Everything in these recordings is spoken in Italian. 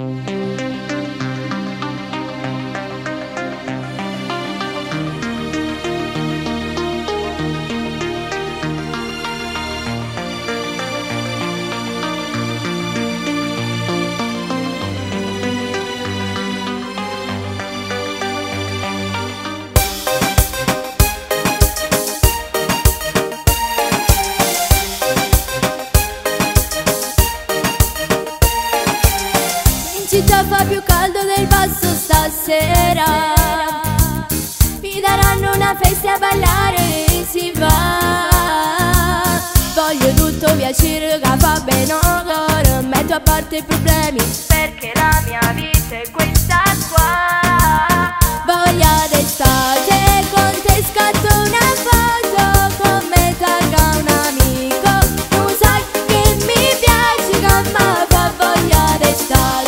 Città fa più caldo del basso stasera, mi daranno una festa a ballare e si va. Voglio tutto piacere che fa bene ora, metto a parte i problemi perché la mia vita è questa qua. Voglia d'estate, con te scatto una foto, con me tagga un amico, tu sai che mi piace che mi fa voglia d'estate.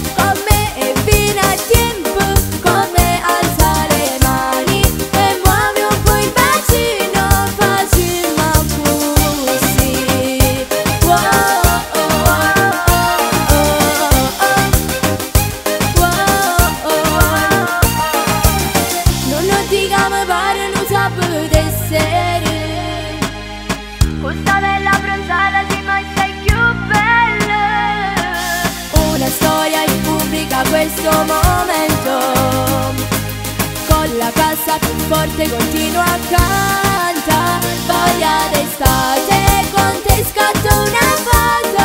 Questa bella pranzata sì mai sei più bella. Una storia in pubblica questo momento, con la cassa più forte continuo a cantare. Voglia d'estate, con te scatto una foto.